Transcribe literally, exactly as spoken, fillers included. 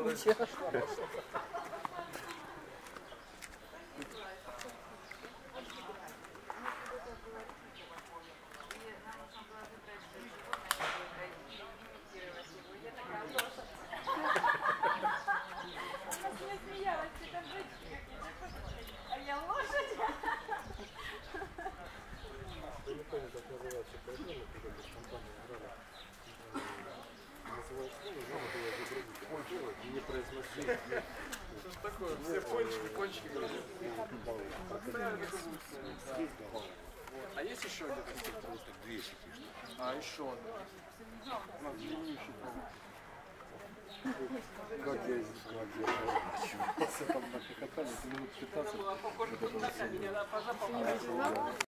ничего. Не произносить. Что ж такое? Все пончики, пончики говорят. А есть еще где-то? Две штуки. А, еще одна. У нас длиннющий. Как я из как я там на хохотали, минут пятнадцать.